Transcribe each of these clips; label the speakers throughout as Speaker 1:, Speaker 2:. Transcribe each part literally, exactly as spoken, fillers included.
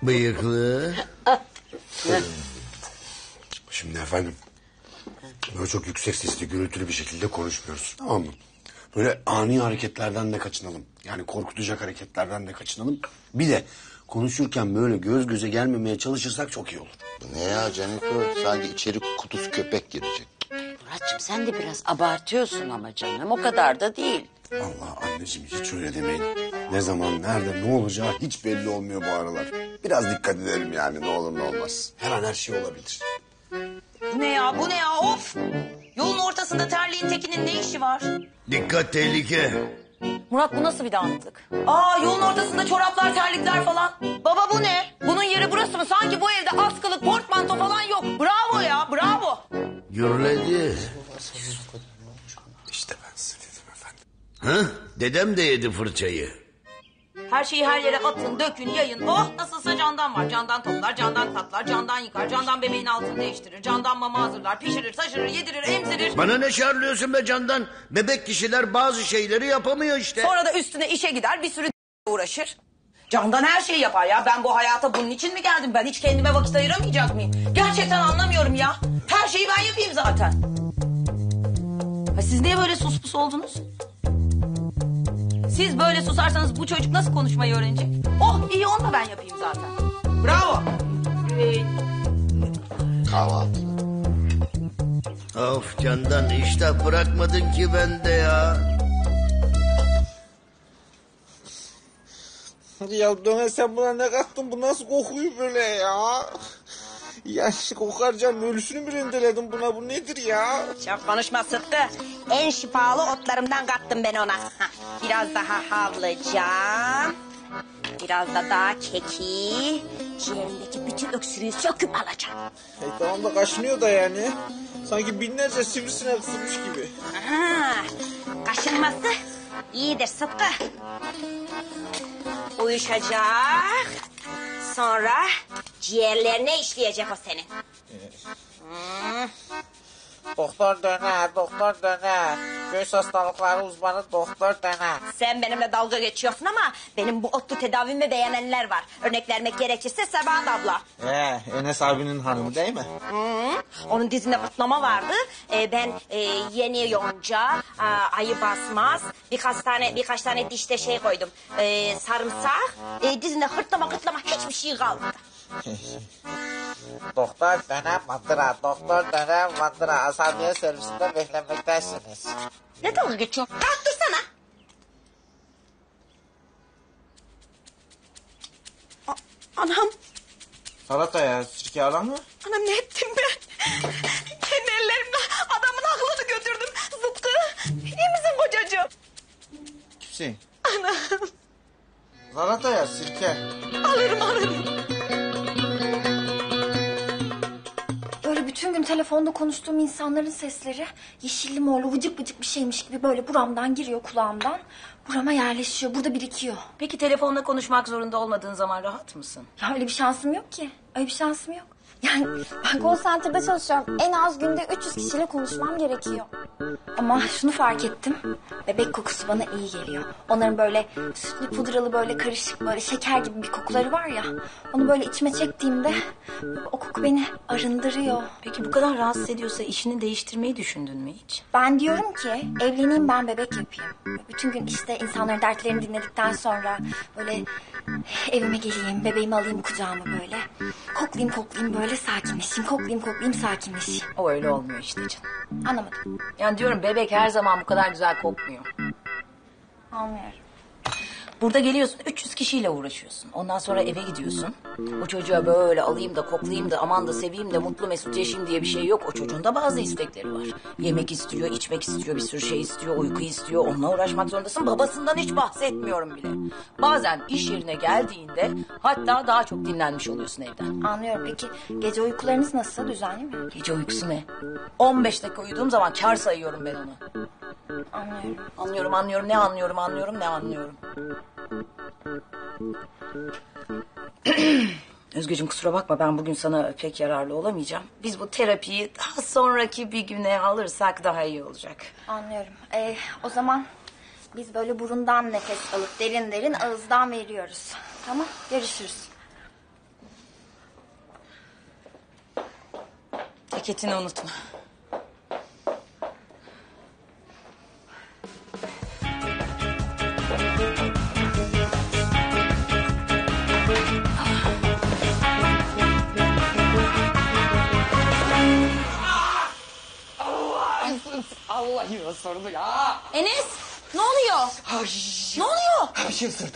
Speaker 1: Bıyıklı.
Speaker 2: Şimdi efendim, böyle çok yüksek sesli, gürültülü bir şekilde konuşmuyoruz, tamam mı? Böyle ani hareketlerden de kaçınalım. Yani korkutacak hareketlerden de kaçınalım. Bir de konuşurken böyle göz göze gelmemeye çalışırsak çok iyi olur.
Speaker 3: Ne ya Caniko? Sanki içeri kutusu köpek girecek.
Speaker 4: Muratçım sen de biraz abartıyorsun ama canım. O kadar da değil.
Speaker 2: Allah anneciğim hiç öyle demeyin. Ne zaman, nerede, ne olacağı hiç belli olmuyor bu aralar. Biraz dikkat edelim yani, ne olur ne olmaz. Her an her şey olabilir.
Speaker 5: Bu ne ya, bu ne ya, of! Yolun ortasında terliğin tekinin ne işi var?
Speaker 1: Dikkat, tehlike.
Speaker 4: Murat bu nasıl bir dağınıklık?
Speaker 5: Aa, yolun ortasında çoraplar, terlikler falan. Baba bu ne?
Speaker 4: Bunun yeri burası mı? Sanki bu evde askılık, portmanto falan yok.
Speaker 5: Bravo ya, bravo.
Speaker 1: Gürledi.
Speaker 2: İşte ben size dedim efendim.
Speaker 1: Ha? Dedem de yedi fırçayı.
Speaker 5: Her şeyi her yere atın, dökün, yayın. Oh, nasılsa candan var. Candan toplar, candan katlar, candan yıkar, candan bebeğin altını değiştirir, candan mama hazırlar, pişirir, taşırır, yedirir, emzirir.
Speaker 1: Bana ne şarlıyorsun be candan? Bebek kişiler bazı şeyleri yapamıyor işte.
Speaker 5: Sonra da üstüne işe gider, bir sürü uğraşır. Candan her şeyi yapar ya. Ben bu hayata bunun için mi geldim? Ben hiç kendime vakit ayıramayacak mıyım? Gerçekten anlamıyorum ya. Her şeyi ben yapayım zaten. Ha, siz niye böyle sus pus oldunuz? Siz böyle susarsanız bu çocuk nasıl konuşmayı öğrenecek? Oh iyi, onu da ben yapayım zaten. Bravo. Ee,
Speaker 3: Kahvaltı.
Speaker 1: Of candan, iştah bırakmadın ki bende ya.
Speaker 6: Ya Döne sen buna ne kattın? Bu nasıl kokuyor böyle ya? Ya kokar canım, ölüsünü mü rendeledin buna? Bu nedir ya?
Speaker 7: Çok konuşma Sıtkı. En şifalı otlarımdan kattım ben ona. Hah, biraz daha havlayacağım. Biraz da daha keki. Ciğerindeki bütün öksürüğü söküp alacağım.
Speaker 6: E, tamam da kaşınıyor da yani. Sanki binlerce sivrisinek ısırmış gibi.
Speaker 7: Aha, kaşınması iyidir Sıtkı. Uyuşacak. Sonra ciğerlerine işleyecek o senin. Hmm.
Speaker 6: Doktor Döne, doktor Döne. Göğüs hastalıkları uzmanı doktor Döne.
Speaker 7: Sen benimle dalga geçiyorsun ama benim bu otlu tedavimi beğenenler var. Örnek vermek gerekirse Sebahat abla.
Speaker 6: Ee, Enes abinin hanımı değil mi?
Speaker 7: Hı, onun dizinde fırtlama vardı. Ee, ben e, yeni yonca, a, ayı basmaz, birkaç tane birkaç tane dişte şey koydum. Ee, sarımsak, e, dizinde hırtlama hırtlama hiçbir şey kalmadı.
Speaker 6: Doktor Döne Mandıra, doktor Döne Mandıra. Asabiye servisinde beklenmektesiniz.
Speaker 7: Ne dalga geçiyorsun? Kalk dursana. A- Anam,
Speaker 6: Salata ya, sirke alan mı?
Speaker 7: anam ne ettim ben? Kendi ellerimle adamın aklını götürdüm. Sıtkı, iyi misin kocacığım?
Speaker 6: Kimsin?
Speaker 7: Anam,
Speaker 6: Salata ya, sirke.
Speaker 7: alırım alırım.
Speaker 8: Böyle bütün gün telefonda konuştuğum insanların sesleri yeşilli morlu vıcık vıcık bir şeymiş gibi böyle buramdan giriyor, kulağımdan. Burama yerleşiyor, burada birikiyor.
Speaker 5: Peki telefonla konuşmak zorunda olmadığın zaman rahat mısın?
Speaker 8: Ya öyle bir şansım yok ki. Öyle bir şansım yok. Yani ben call center'da çalışıyorum. En az günde üç yüz kişiyle konuşmam gerekiyor. Ama şunu fark ettim. Bebek kokusu bana iyi geliyor. Onların böyle sütlü pudralı böyle karışık böyle şeker gibi bir kokuları var ya. Onu böyle içime çektiğimde o koku beni arındırıyor.
Speaker 5: Peki bu kadar rahatsız ediyorsa işini değiştirmeyi düşündün mü hiç?
Speaker 8: Ben diyorum ki evleneyim, ben bebek yapayım. Bütün gün işte insanların dertlerini dinledikten sonra böyle evime geleyim, bebeğimi alayım kucağıma böyle. Koklayayım koklayayım böyle sakinleşeyim, koklayayım koklayayım sakinleşeyim.
Speaker 5: O öyle olmuyor işte canım.
Speaker 8: Anlamadım.
Speaker 5: Yani diyorum bebek her zaman bu kadar güzel kokmuyor.
Speaker 8: Anlıyorum.
Speaker 5: Burada geliyorsun üç yüz kişiyle uğraşıyorsun. Ondan sonra eve gidiyorsun. O çocuğa böyle alayım da koklayayım da aman da seveyim de mutlu mesut yaşayayım diye bir şey yok. O çocuğun da bazı istekleri var. Yemek istiyor, içmek istiyor, bir sürü şey istiyor, uyku istiyor. Onunla uğraşmak zorundasın. Babasından hiç bahsetmiyorum bile. Bazen iş yerine geldiğinde hatta daha çok dinlenmiş oluyorsun evden.
Speaker 8: Anlıyorum. Peki gece uykularınız nasıl? Düzenli mi?
Speaker 5: Gece uykusu ne? on beş dakika uyuduğum zaman kar sayıyorum ben onu.
Speaker 8: Anlıyorum.
Speaker 5: Anlıyorum, anlıyorum, ne anlıyorum, anlıyorum, ne anlıyorum. Özgeciğim kusura bakma, ben bugün sana pek yararlı olamayacağım. Biz bu terapiyi daha sonraki bir güne alırsak daha iyi olacak.
Speaker 8: Anlıyorum. Ee, o zaman biz böyle burundan nefes alıp derin derin ağızdan veriyoruz. Tamam, görüşürüz.
Speaker 5: hareketini unutma.
Speaker 9: Allah yine sordu ya.
Speaker 5: Enes ne oluyor?
Speaker 9: Ay,
Speaker 5: Ne oluyor?
Speaker 9: bir şey ısırdı.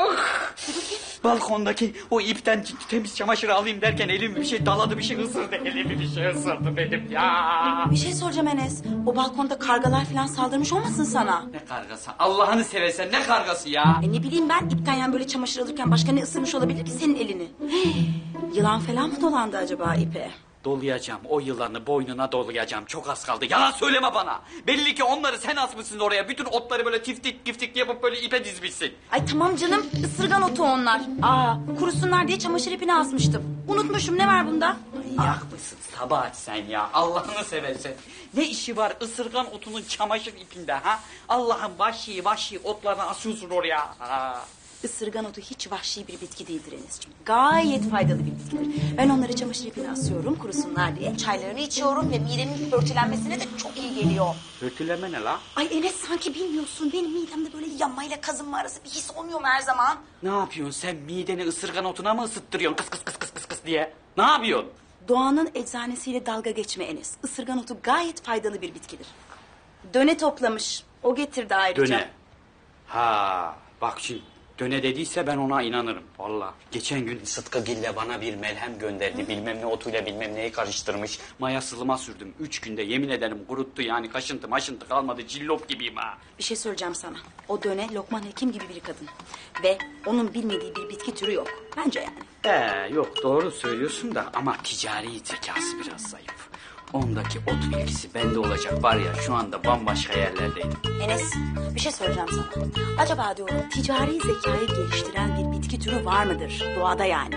Speaker 9: Balkondaki o ipten temiz çamaşırı alayım derken elim bir şey daladı, bir şey ısırdı. Elimi bir şey ısırdı benim ya.
Speaker 5: Bir şey soracağım Enes. O balkonda kargalar falan saldırmış olmasın sana?
Speaker 9: Ne kargası? Allah'ını seversen ne kargası ya?
Speaker 5: E ne bileyim ben ipten yani böyle çamaşır alırken başka ne ısırmış olabilir ki senin elini? Hey, yılan falan mı dolandı acaba ipe?
Speaker 9: Dolayacağım o yılanı boynuna dolayacağım. Çok az kaldı. Yalan söyleme bana. Belli ki onları sen asmışsın oraya. Bütün otları böyle tiftik tiftik yapıp böyle ipe dizmişsin.
Speaker 5: Ay tamam canım ısırgan otu onlar. Aa kurusunlar diye çamaşır ipini asmıştım. Unutmuşum ne var bunda?
Speaker 9: Manyak mısın Sabahat sen ya? Allah'ını seversen. Ne işi var ısırgan otunun çamaşır ipinde ha? Allah'ın vahşi vahşi otlarını asıyorsun oraya. Ha.
Speaker 5: Isırgan otu hiç vahşi bir bitki değildir Enes'ciğim. Gayet faydalı bir bitkidir. Ben onları çamaşır ipine asıyorum kurusunlar diye. Çaylarını içiyorum ve midemin börtülenmesine de çok iyi geliyor.
Speaker 9: Börtüleme ne la?
Speaker 5: Ay Enes sanki bilmiyorsun. Benim midemde böyle yanmayla kazınma arası bir his olmuyor mu her zaman?
Speaker 9: Ne yapıyorsun sen mideni ısırgan otuna mı ısıttırıyorsun kıs kıs kıs kıs kıs kıs diye? Ne yapıyorsun?
Speaker 5: Doğanın eczanesiyle dalga geçme Enes. Isırgan otu gayet faydalı bir bitkidir. Döne toplamış. O getirdi ayrıca.
Speaker 9: Döne. Ha bak şimdi döne dediyse ben ona inanırım. Vallahi geçen gün Sıtkı Gille bana bir melhem gönderdi. Hı? Bilmem ne otuyla bilmem neyi karıştırmış. Maya sılıma sürdüm. Üç günde yemin ederim kuruttu yani kaşıntı maşıntı kalmadı. Cillop gibiyim ha.
Speaker 5: Bir şey söyleyeceğim sana. O döne Lokman Hekim gibi bir kadın. Ve onun bilmediği bir bitki türü yok. Bence yani.
Speaker 9: Ee, yok doğru söylüyorsun da ama ticari zekası biraz zayıf. Ondaki ot bilgisi bende olacak var ya şu anda bambaşka yerlerdeydim.
Speaker 5: Enes bir şey söyleyeceğim sana. Acaba diyorum ticari zekayı geliştiren bir bitki türü var mıdır doğada yani?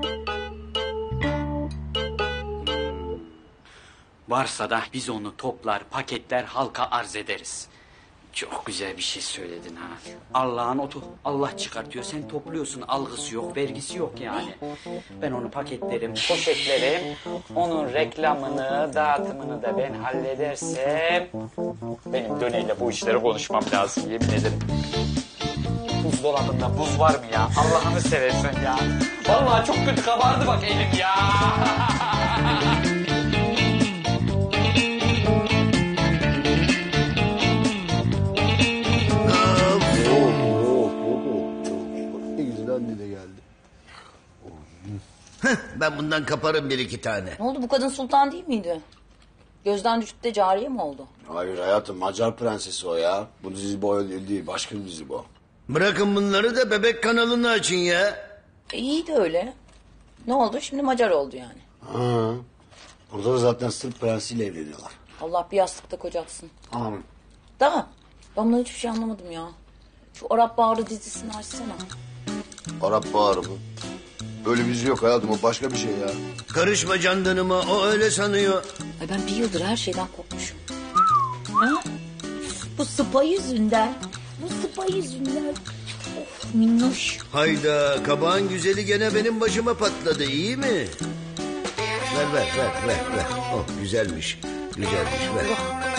Speaker 9: Varsa da biz onu toplar paketler halka arz ederiz. Çok güzel bir şey söyledin ha. Allah'ın otu. Allah çıkartıyor. Sen topluyorsun. Algısı yok, vergisi yok yani. Ben onu paketlerim, poşetlerim. Onun reklamını, dağıtımını da ben halledersem... Benim döneyle bu işleri konuşmam lazım yemin ederim. Buzdolabında buz var mı ya? Allah'ını seversen ya. Vallahi çok kötü kabardı bak elim ya.
Speaker 1: Ben bundan kaparım bir iki tane.
Speaker 5: Ne oldu bu kadın sultan değil miydi? Gözden düşüp de cariye mi oldu?
Speaker 2: Hayır hayatım Macar prensesi o ya. Bu dizi bu öyle değil başka bir dizi bu.
Speaker 1: Bırakın bunları da bebek kanalını açın ya.
Speaker 5: E, iyi de öyle. Ne oldu şimdi Macar oldu yani.
Speaker 2: Ha. Burada da zaten Sırp prensiyle evleniyorlar.
Speaker 5: Allah bir yastıkta kocatsın.
Speaker 2: Amin.
Speaker 5: Da ben bundan hiçbir şey anlamadım ya. Şu Arap Bağrı dizisini açsana.
Speaker 3: Arap Baharı mı? Öyle bir dizi yok hayatım, o başka bir şey ya.
Speaker 1: Karışma candanıma, o öyle sanıyor.
Speaker 5: Ay ben bir yıldır her şeyden korkmuşum. Ha? Bu sıpa yüzünden. Bu sıpa yüzünden. Of minnoş.
Speaker 1: Hayda, kabağın güzeli gene benim başıma patladı, iyi mi? Ver ver ver ver ver. Oh güzelmiş, güzelmiş ver.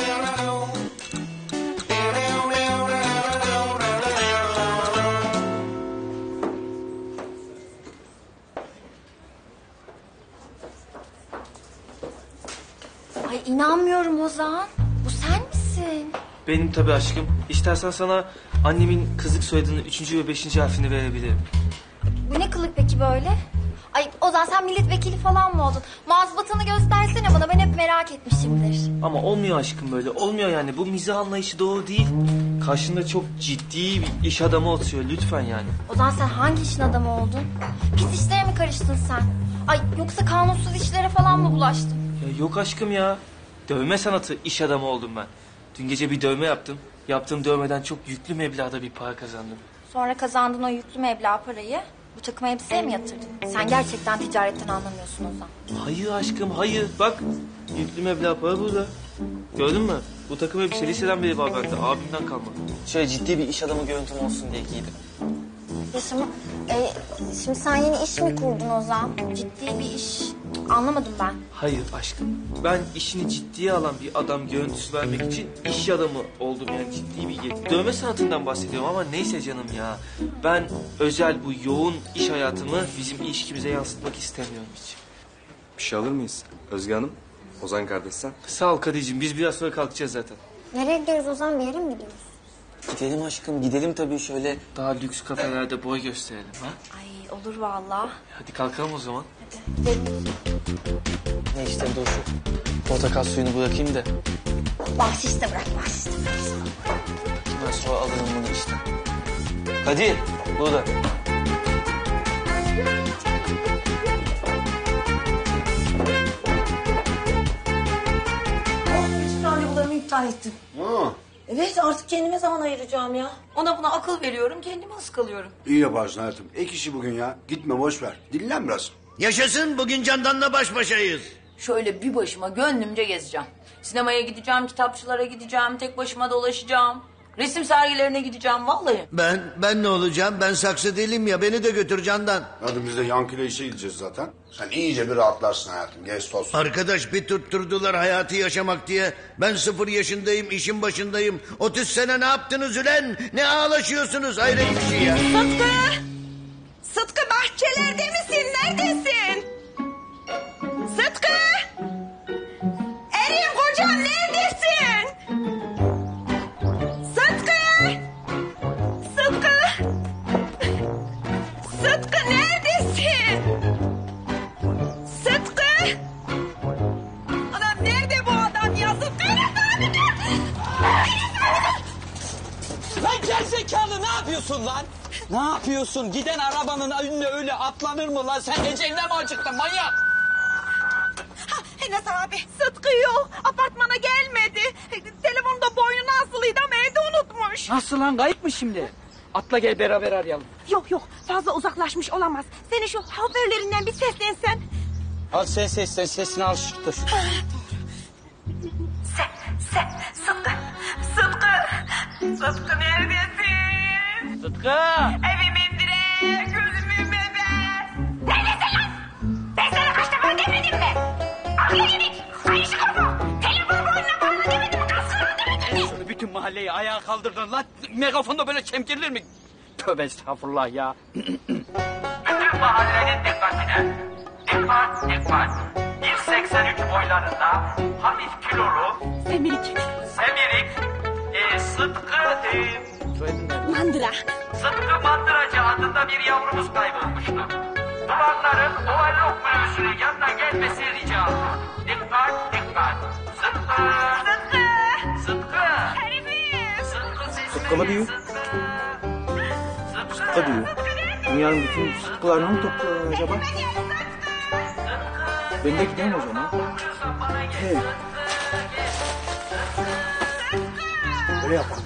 Speaker 8: Ay inanmıyorum Ozan. Bu sen misin?
Speaker 10: Benim tabii aşkım. İstersen sana annemin kızlık soyadının üçüncü ve beşinci harfini verebilirim.
Speaker 8: Bu ne kılık peki böyle? Ay Ozan sen milletvekili falan mı oldun? Mazbatanı göstersene bana, ben hep merak etmişimdir.
Speaker 10: Ama olmuyor aşkım böyle. Olmuyor yani. Bu mizah anlayışı doğru değil. Karşında çok ciddi bir iş adamı oturuyor. Lütfen yani.
Speaker 8: Ozan sen hangi işin adamı oldun? Pis işlere mi karıştın sen? Ay yoksa kanunsuz işlere falan mı bulaştın?
Speaker 10: Ya yok aşkım ya. Dövme sanatı iş adamı oldum ben. Dün gece bir dövme yaptım. Yaptığım dövmeden çok yüklü meblağda bir para kazandım.
Speaker 8: Sonra kazandığın o yüklü meblağ parayı bu takım elbiseye mi yatırdın? Sen gerçekten ticaretten anlamıyorsun Ozan.
Speaker 10: Hayır aşkım hayır. Bak yüklü meblağ para burada. Gördün mü? Bu takım elbise liseden beri var bende. Abimden kalma. Şöyle ciddi bir iş adamı görüntüm olsun diye giydim.
Speaker 8: Ya şimdi, e, şimdi sen yeni iş mi kurdun Ozan? Ciddi bir iş. Anlamadım ben.
Speaker 10: Hayır aşkım. Ben işini ciddiye alan bir adam görüntüsü vermek için iş adamı oldum yani ciddi bir dövme sanatından bahsediyorum ama neyse canım ya. Ben özel bu yoğun iş hayatımı bizim ilişkimize yansıtmak istemiyorum hiç.
Speaker 11: Bir şey alır mıyız? Özge Hanım, Ozan kardeş sen.
Speaker 10: Sağ ol Kadir'cim biz biraz sonra kalkacağız zaten.
Speaker 8: Nereye gidiyoruz Ozan? Bir yere mi gidiyoruz?
Speaker 10: Gidelim aşkım gidelim tabii şöyle daha lüks kafelerde boy gösterelim ha.
Speaker 8: Ay olur vallahi.
Speaker 10: Hadi kalkalım o zaman.
Speaker 8: Hadi gidelim.
Speaker 10: Ne işte dur şu portakal suyunu bırakayım da.
Speaker 8: Bahşiş de bırak, bahşiş de bırak.
Speaker 10: Ben sonra alırım bunu işte. Kadir burada.
Speaker 5: Bütün randevularımı iptal ettim.
Speaker 2: Ha,
Speaker 5: Evet artık kendime zaman ayıracağım ya. Ona buna akıl veriyorum, kendimi ıskalıyorum.
Speaker 2: iyi yaparsın hayatım. Ek işi bugün ya. Gitme boş ver. Dinlen biraz.
Speaker 1: Yaşasın, bugün Candan'la baş başayız.
Speaker 5: Şöyle bir başıma gönlümce gezeceğim. Sinemaya gideceğim, kitapçılara gideceğim, tek başıma dolaşacağım. Resim sergilerine gideceğim vallahi.
Speaker 1: Ben, ben ne olacağım? Ben saksı değilim ya, beni de götür Candan.
Speaker 2: Hadi biz de Yankı'yla işe gideceğiz zaten. Sen iyice bir rahatlarsın hayatım. Gez toz.
Speaker 1: Arkadaş bir tutturdular hayatı yaşamak diye. Ben sıfır yaşındayım, işin başındayım. otuz sene ne yaptınız ulen? Ne ağlaşıyorsunuz? Hayret bir şey ya.
Speaker 7: Sıtkı! Sıtkı bahçelerde misin? Neredesin? Sıtkı! Erim kocam neredesin? Sıtkı! Sıtkı! Sıtkı neredesin? Sıtkı! Adam nerede bu adam ya? Sıtkı nerede?
Speaker 12: Lan gerizekalı ne yapıyorsun lan? Ne yapıyorsun? Giden arabanın önüne öyle atlanır mı lan? Sen eceline mi acıktın manyak?
Speaker 7: Ha, Enes abi Sıtkı yok. Apartmana gelmedi. Telefonda boynuna asılıydı ama evde unutmuş.
Speaker 9: Nasıl lan kayıp mı şimdi? Atla gel beraber arayalım.
Speaker 7: Yok yok fazla uzaklaşmış olamaz. Senin şu haberlerinden bir seslensen.
Speaker 12: Al sen seslen sesini al dur.
Speaker 7: Sen, sen, Sıtkı, Sıtkı, Sıtkı neredesin?
Speaker 9: Sıtkı!
Speaker 7: Evimin direği, gözümün bebeği. Neredesin lan? Ben sana kaç defa demedim mi? Aklı yedik, ayışı kafa. Telefonu boynuna bağlı demedim mi? Kaskını demedim mi?
Speaker 9: Şunu bütün mahalleyi ayağa kaldırdın lan. Megafonda böyle çemkirilir mi? Tövbe estağfurullah ya.
Speaker 13: Bütün mahallenin dikkatine. Dikkat, dikkat. bir seksen üç boylarında hafif kilolu,
Speaker 7: Semirik.
Speaker 13: semirik, e, Sıtkı, e,
Speaker 7: Mandıra.
Speaker 13: Sıtkı Mandıracı adında bir yavrumuz kaybolmuştu. Duranların overlock minibüsünün yanına gelmesi rica olunur. Dikkat, dikkat. Sıtkı.
Speaker 7: Sıtkı.
Speaker 13: Sıtkı.
Speaker 7: Herifim.
Speaker 13: Sıtkı sesini.
Speaker 10: Sıtkı mı diyor?
Speaker 13: Sıtkı.
Speaker 10: Sıtkı diyor. Dünyanın bütün sıtkılarını mı topluyorlar acaba? Ben de gideyim o zaman. He. Öyle yapalım.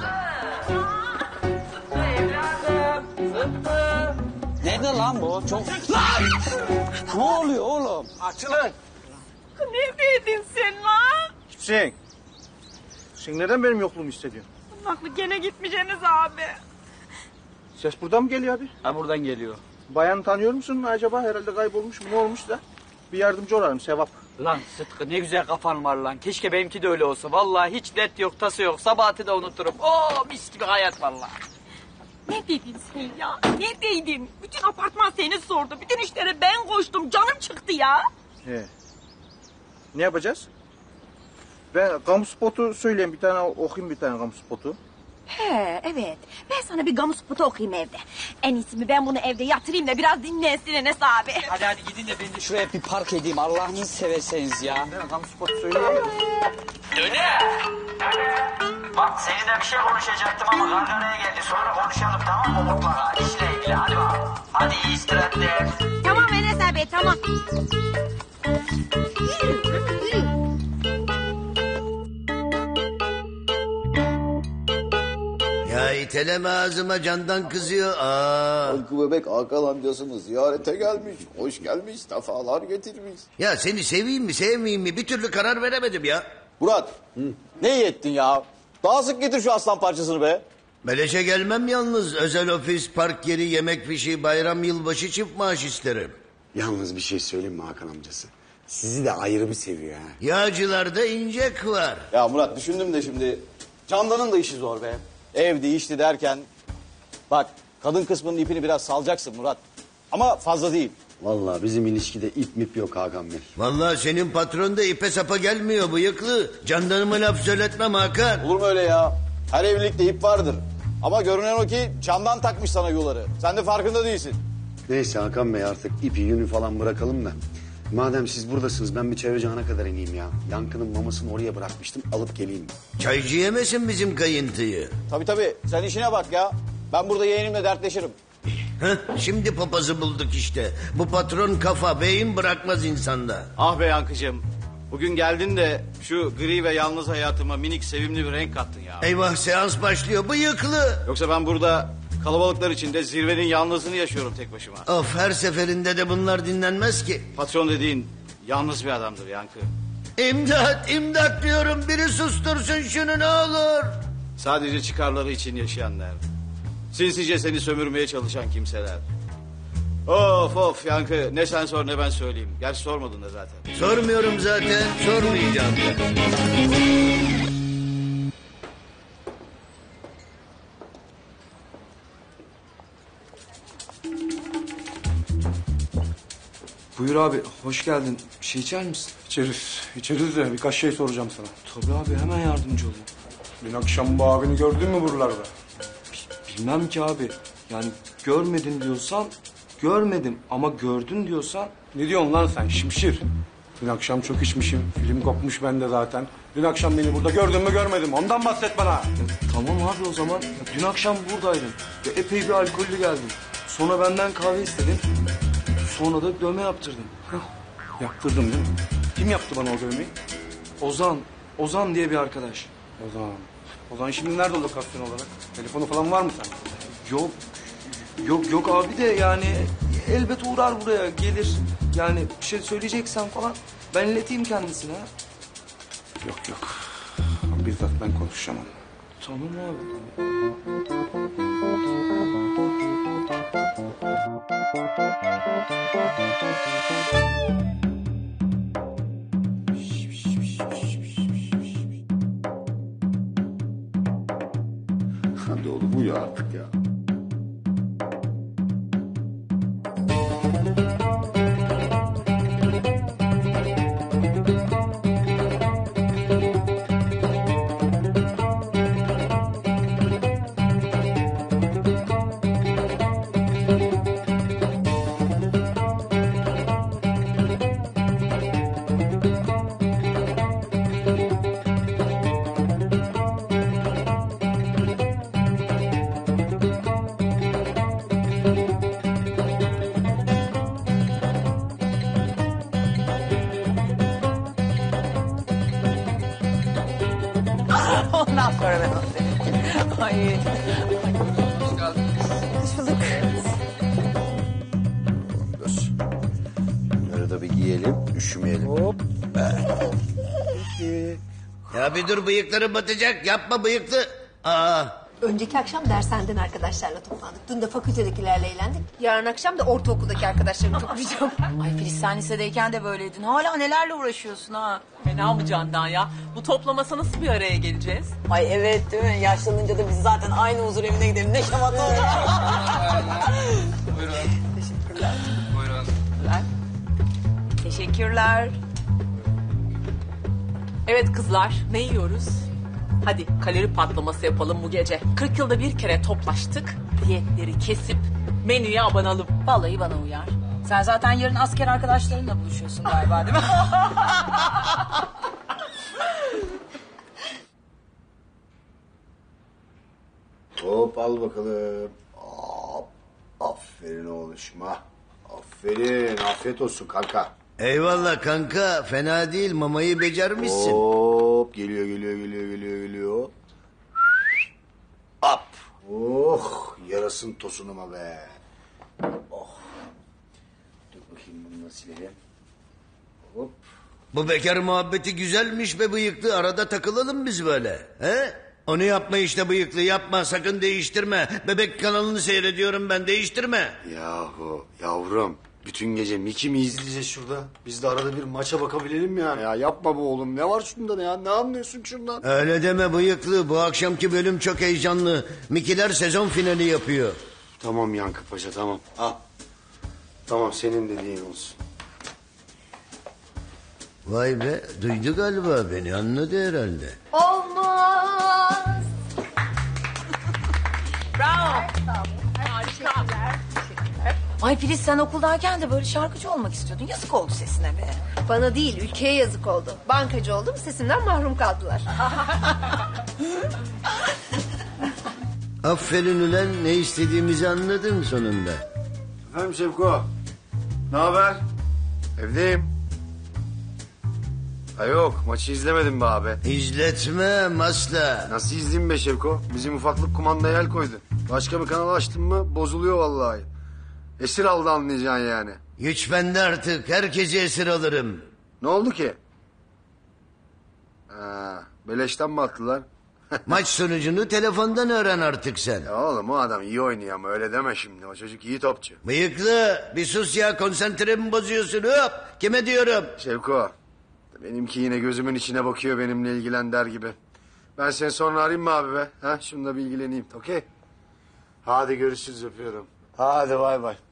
Speaker 12: Nerede lan bu? Çok... Lan! Ne oluyor oğlum?
Speaker 11: Açılın.
Speaker 7: Neredeydin sen lan?
Speaker 6: Sen. Sen neden benim yokluğumu hissediyorsun?
Speaker 7: Aklı gene gitmiş Enes abi.
Speaker 6: Ses buradan mı geliyor abi?
Speaker 9: Ha buradan geliyor.
Speaker 6: Bayanı tanıyor musun acaba? Herhalde kaybolmuş mu? Ne olmuş da? Bir yardımcı olalım Sevap.
Speaker 9: Lan Sıtkı ne güzel kafan var lan. Keşke benimki de öyle olsa. Vallahi hiç dert yok, tası yok. Sabahatı da unuturum. Oo mis gibi hayat vallahi.
Speaker 7: Neredeydin sen ya? Neredeydin? Bütün apartman seni sordu. Bütün işlere ben koştum. Canım çıktı ya.
Speaker 6: He. Ne yapacağız? Ben kamu spotu söyleyeyim bir tane okuyayım bir tane kamu spotu.
Speaker 7: He evet. Ben sana bir gamu spotu okuyayım evde. En iyisi mi ben bunu evde yatırayım da biraz dinlensin Enes abi.
Speaker 9: Hadi hadi gidin de ben de
Speaker 12: Şuraya bir park edeyim Allah'ını severseniz ya.
Speaker 6: Ben kamu spotu söyleyeyim.
Speaker 13: Döne. Bak seninle bir şey konuşacaktım ama Gargara'ya geldi. Sonra konuşalım tamam mı mutlaka? İşle ilgili hadi bakalım. Hadi iyi istirahatler.
Speaker 7: Tamam Enes abi tamam.
Speaker 1: Ya iteleme ağzıma, Candan kızıyor. Aa.
Speaker 3: Halkı Bebek Hakan amcasını ziyarete gelmiş. Hoş gelmiş, defalar getirmiş.
Speaker 1: Ya seni seveyim mi sevmeyeyim mi bir türlü karar veremedim ya.
Speaker 14: Murat, ne iyi ettin ya? Daha sık getir şu aslan parçasını be.
Speaker 1: Beleşe gelmem yalnız. Özel ofis, park yeri, yemek fişi, bayram yılbaşı çift maaş isterim.
Speaker 2: Yalnız bir şey söyleyeyim mi Hakan amcası? sizi de ayrı bir seviyor ha.
Speaker 1: Yağcılarda incek var.
Speaker 14: Ya Murat düşündüm de şimdi Candan'ın da işi zor be. Evdi işti derken. Bak kadın kısmının ipini biraz salacaksın Murat. Ama fazla değil.
Speaker 2: Vallahi bizim ilişkide ip mip yok Hakan Bey.
Speaker 1: Vallahi senin patron da ipe sapa gelmiyor bıyıklı. Candanıma laf söyletmem Hakan.
Speaker 14: Olur mu öyle ya? Her evlilikte ip vardır. Ama görünen o ki Candan takmış sana yuları. Sen de farkında değilsin.
Speaker 2: Neyse Hakan Bey artık ipi yünü falan bırakalım da. Madem siz buradasınız ben bir Çayırcağına kadar ineyim ya. Yankı'nın mamasını oraya bırakmıştım alıp geleyim.
Speaker 1: Çaycı yemesin bizim kayıntıyı.
Speaker 14: Tabii tabii sen işine bak ya. Ben burada yeğenimle dertleşirim.
Speaker 1: Heh, şimdi papazı bulduk işte. Bu patron kafa beyin bırakmaz insanda.
Speaker 14: Ah be Yankıcığım. Bugün geldin de şu gri ve yalnız hayatıma minik sevimli bir renk kattın ya.
Speaker 1: Eyvah seans başlıyor bıyıklı.
Speaker 14: Yoksa ben burada kalabalıklar içinde zirvenin yalnızlığını yaşıyorum tek başıma.
Speaker 1: Of her seferinde de bunlar dinlenmez ki.
Speaker 14: Patron dediğin yalnız bir adamdır Yankı.
Speaker 1: İmdat imdat diyorum biri sustursun şunu ne olur.
Speaker 14: Sadece çıkarları için yaşayanlar. Sinsice seni sömürmeye çalışan kimseler. Of of Yankı ne sen sor ne ben söyleyeyim. Gerçi sormadın da zaten.
Speaker 1: Sormuyorum zaten sormayacağım da.
Speaker 11: Buyur abi, hoş geldin. Bir şey içer misin?
Speaker 15: İçeriz. İçeriz de birkaç şey soracağım sana.
Speaker 11: Tabii abi, hemen yardımcı olayım.
Speaker 15: Dün akşam bu abini gördün mü buralarda?
Speaker 11: Bilmem ki abi. Yani görmedin diyorsan görmedim ama gördün diyorsan...
Speaker 15: Ne diyorsun lan sen şimşir? Dün akşam çok içmişim. Film kopmuş bende zaten. Dün akşam beni burada gördün mü görmedim. Ondan bahset bana.
Speaker 11: Ya, tamam abi o zaman. Ya, dün akşam buradaydın. Ya, epey bir alkollü geldin. Sonra benden kahve istedin. Sonra da dövme yaptırdın.
Speaker 15: Heh, yaptırdım değil mi? Kim yaptı bana o dövmeyi?
Speaker 11: Ozan. Ozan diye bir arkadaş.
Speaker 15: Ozan. Ozan şimdi nerede lokasyon olarak? Telefonu falan var mı sende?
Speaker 11: Yok. Yok yok abi de yani elbet uğrar buraya gelir. Yani bir şey söyleyeceksen falan ben ileteyim kendisine.
Speaker 15: Yok yok. Bizzat ben konuşacağım onunla.
Speaker 11: Tamam abi.
Speaker 2: Hadi oğlum uyu artık ya.
Speaker 5: Ondan sonra ben onu dedim. Ay.
Speaker 11: Hoş geldiniz.
Speaker 8: Hoş bulduk.
Speaker 1: Dur. Bunları da bir giyelim, üşümeyelim. Hop. Ya bir dur bıyıkları batacak. Yapma bıyıklı. Aa.
Speaker 16: Önceki akşam dershaneden arkadaşlarla toplandık. Dün de fakültedekilerle eğlendik. Yarın akşam da ortaokuldaki arkadaşlarımı toplayacağım.
Speaker 5: Ay Filiz sen lisedeyken de böyleydin. Hala nelerle uğraşıyorsun ha.
Speaker 17: Fena mı Candan ya? Bu toplamasa nasıl bir araya geleceğiz?
Speaker 18: Ay evet değil mi? Yaşlanınca da biz zaten aynı huzur evine gidelim. Ne şamata olacak.
Speaker 11: Buyurun.
Speaker 16: Teşekkürler.
Speaker 11: Buyurun.
Speaker 17: Teşekkürler. Evet kızlar, ne yiyoruz? Hadi kalori patlaması yapalım bu gece. kırk yılda bir kere toplaştık. Diyetleri kesip menüye abanalım.
Speaker 5: Vallahi bana uyar. Sen zaten yarın asker arkadaşlarınla buluşuyorsun galiba değil mi?
Speaker 2: Hop al bakalım. Hop. Aferin oğluşuma. Aferin. Afiyet olsun kanka.
Speaker 1: Eyvallah kanka. Fena değil. Mamayı becermişsin.
Speaker 2: Hop. Geliyor geliyor geliyor geliyor geliyor. Hop. Oh. Yarasın tosunuma be. Oh. Dur bakayım bunu nasıl sileyim. Hop.
Speaker 1: Bu bekar muhabbeti güzelmiş be bıyıklı. Arada takılalım biz böyle. He? Onu yapma işte bıyıklı. Yapma sakın değiştirme. Bebek kanalını seyrediyorum ben değiştirme.
Speaker 2: Yahu yavrum. Bütün gece Miki mi izleyeceğiz şurada? Biz de arada bir maça bakabilelim yani. Ya yapma bu oğlum. Ne var şunda ya? Ne anlıyorsun şundan?
Speaker 1: Öyle deme bıyıklı. Bu akşamki bölüm çok heyecanlı. Mikiler sezon finali yapıyor.
Speaker 2: Tamam Yankı Paşa tamam. Al. Tamam senin dediğin olsun.
Speaker 1: Vay be, duydu galiba beni, anladı herhalde.
Speaker 8: Olmaz.
Speaker 17: Bravo.
Speaker 5: Ay Filiz sen okuldayken de böyle şarkıcı olmak istiyordun. Yazık oldu sesine be.
Speaker 16: Bana değil ülkeye yazık oldu. Bankacı oldum sesimden mahrum kaldılar.
Speaker 1: Aferin ulan, ne istediğimizi anladın sonunda.
Speaker 2: Efendim Şevko. Ne haber? Evdeyim. Ha yok maçı izlemedim be abi.
Speaker 1: İzletmem asla.
Speaker 2: Nasıl izleyeyim be Şevko? Bizim ufaklık kumandaya el koydu. Başka bir kanal açtın mı bozuluyor vallahi. Esir aldı anlayacaksın yani.
Speaker 1: Güç bende artık, herkesi esir alırım.
Speaker 2: Ne oldu ki? Ha, beleşten mi attılar?
Speaker 1: Maç sonucunu telefondan öğren artık sen.
Speaker 2: Ya oğlum o adam iyi oynuyor ama öyle deme şimdi. O çocuk iyi topçu.
Speaker 1: Bıyıklı bir sus ya, konsantremi bozuyorsun hop. Kime diyorum?
Speaker 2: Şevko. Benimki yine gözümün içine bakıyor benimle ilgilen der gibi. Ben seni sonra arayayım mı abi be? Ha, şununla bir ilgileneyim. Okey. Hadi görüşürüz öpüyorum. Hadi bay bay.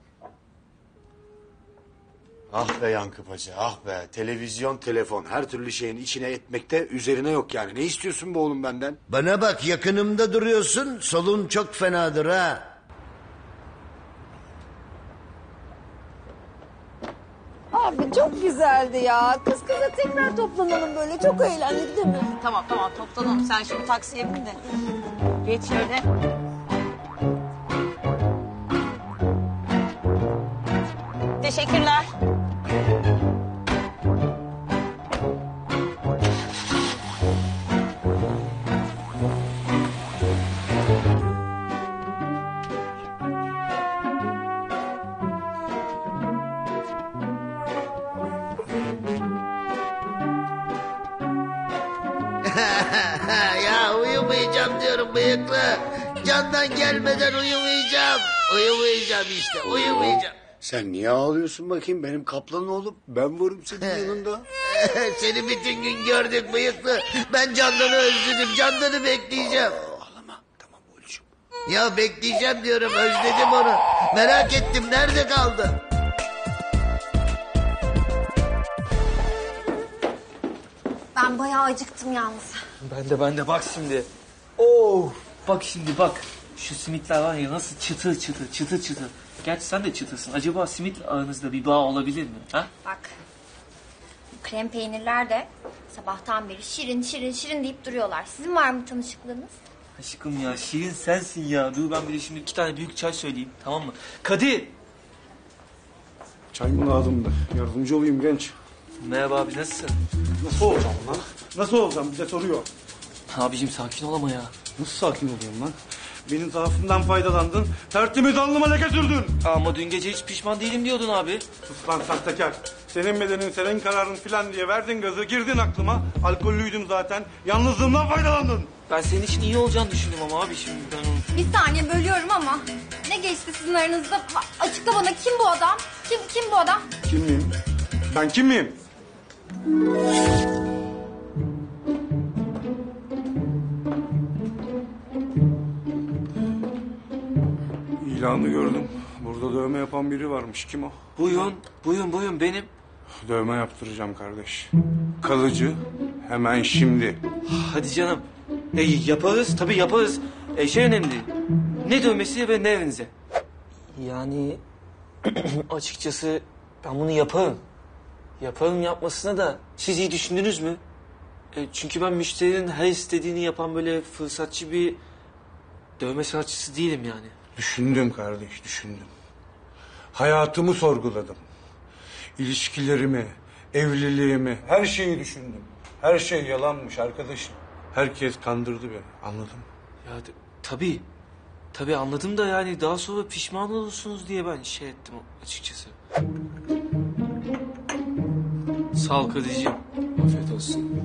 Speaker 2: Ah be Yankı Paşa ah be. Televizyon, telefon her türlü şeyin içine etmekte üzerine yok yani. Ne istiyorsun bu oğlum benden?
Speaker 1: Bana bak, yakınımda duruyorsun, solun çok fenadır ha.
Speaker 16: Abi çok güzeldi ya. Kız kıza tekrar toplanalım böyle. Çok eğlendik değil mi?
Speaker 18: Tamam tamam toplanalım. Sen şimdi taksiye bin de. Geç şöyle. Teşekkürler.
Speaker 1: Ya uyumayacağım diyorum bıyıklı. Candan gelmeden uyumayacağım. Uyumayacağım işte, uyumayacağım.
Speaker 2: Sen niye ağlıyorsun bakayım benim kaplan oğlum? Ben varım senin yanında.
Speaker 1: Seni bütün gün gördük bıyıklı. Ben Candan'ı özledim, Candan'ı bekleyeceğim.
Speaker 2: Ağlama tamam oğlum.
Speaker 1: Ya bekleyeceğim diyorum, özledim onu. Merak ettim, nerede kaldı?
Speaker 8: Ben bayağı acıktım yalnız.
Speaker 10: Ben de ben de bak şimdi. Oo, bak şimdi bak. Şu simitler var ya nasıl çıtır çıtır çıtır çıtır. Gerçi sen de çıtırsın. Acaba simitle aranızda bir bağ olabilir mi? Ha?
Speaker 8: Bak. Krem peynirler de sabahtan beri şirin şirin şirin deyip duruyorlar. Sizin var mı tanışıklığınız?
Speaker 10: Aşkım ya şirin sensin ya. Dur ben bir de şimdi iki tane büyük çay söyleyeyim tamam mı? Kadir.
Speaker 15: Çay mı lazımdı? Yardımcı olayım genç.
Speaker 10: Merhaba abi nasılsın?
Speaker 15: Nasıl olacağım lan? Nasıl olacağım bize soruyor.
Speaker 10: Abicim sakin ol ama ya.
Speaker 15: Nasıl sakin oluyorum lan? Benim zaafımdan faydalandın. Tertemiz alnıma leke sürdün.
Speaker 10: Ama dün gece hiç pişman değilim diyordun abi.
Speaker 15: Sus lan sahtekar. Senin bedenin, senin kararın filan diye verdin gazı, girdin aklıma. Alkollüydüm zaten. Yalnızlığımdan faydalandın.
Speaker 10: Ben senin için iyi olacağını düşündüm ama abi şimdi ben onu...
Speaker 8: Bir saniye bölüyorum ama ne geçti sizin aranızda? Ha, açıkla bana, kim bu adam? Kim kim bu adam?
Speaker 15: Kim miyim? Ben kim miyim? İlanı gördüm. Burada dövme yapan biri varmış. Kim o?
Speaker 10: Buyurun, buyurun, buyurun benim.
Speaker 15: Dövme yaptıracağım kardeş. Kalıcı. Hemen şimdi.
Speaker 10: Hadi canım. E, yaparız, tabii yaparız. E, şey önemli. Ne dövmesi ve ne evinize? Yani açıkçası ben bunu yaparım. Yaparım yapmasına da siz iyi düşündünüz mü? E, çünkü ben müşterinin her istediğini yapan böyle fırsatçı bir dövme sanatçısı değilim yani.
Speaker 15: Düşündüm kardeş, düşündüm. Hayatımı sorguladım. İlişkilerimi, evliliğimi, her şeyi düşündüm. Her şey yalanmış arkadaşım. Herkes kandırdı beni, anladın mı?
Speaker 10: Ya de, tabii, tabii anladım da yani daha sonra pişman olursunuz diye ben şey ettim açıkçası. Sağ ol Kadir'ciğim. Afiyet olsun.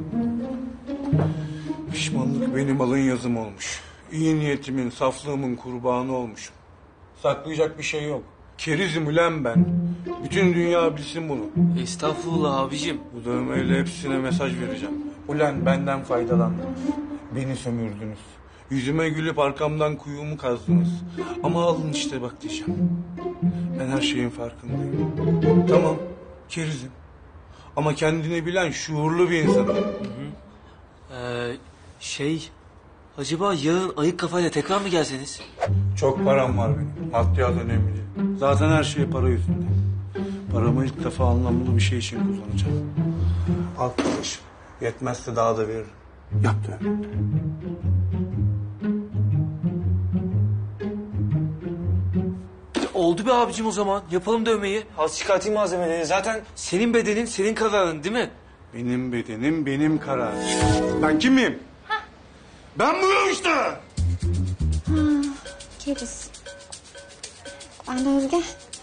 Speaker 15: Pişmanlık benim alın yazım olmuş. İyi niyetimin, saflığımın kurbanı olmuşum. Saklayacak bir şey yok. Kerizim ulan ben. Bütün dünya bilsin bunu.
Speaker 10: Estağfurullah abicim.
Speaker 15: Bu dövmeyle hepsine mesaj vereceğim. Ulan benden faydalandınız. Beni sömürdünüz. Yüzüme gülüp arkamdan kuyumu kazdınız. Ama alın işte bak diyeceğim. Ben her şeyin farkındayım. Tamam, kerizim. Ama kendini bilen şuurlu bir insanım.
Speaker 10: Ee, şey, acaba yarın ayık kafayla tekrar mı gelseniz?
Speaker 15: Çok param var benim. Maddiyat önemli değil. Zaten her şey para yüzünden. Paramı ilk defa anlamlı bir şey için kullanacağım. Al kardeşim. Yetmezse daha da veririm. Yap dövme.
Speaker 10: Oldu be abicim o zaman. Yapalım dövmeyi. Az çıkartayım malzemeleri. Zaten senin bedenin, senin kararın değil mi?
Speaker 15: Benim bedenim, benim kararım. Ben kimim? Ben buyum işte.
Speaker 8: Ha, keriz. Ben de Özge.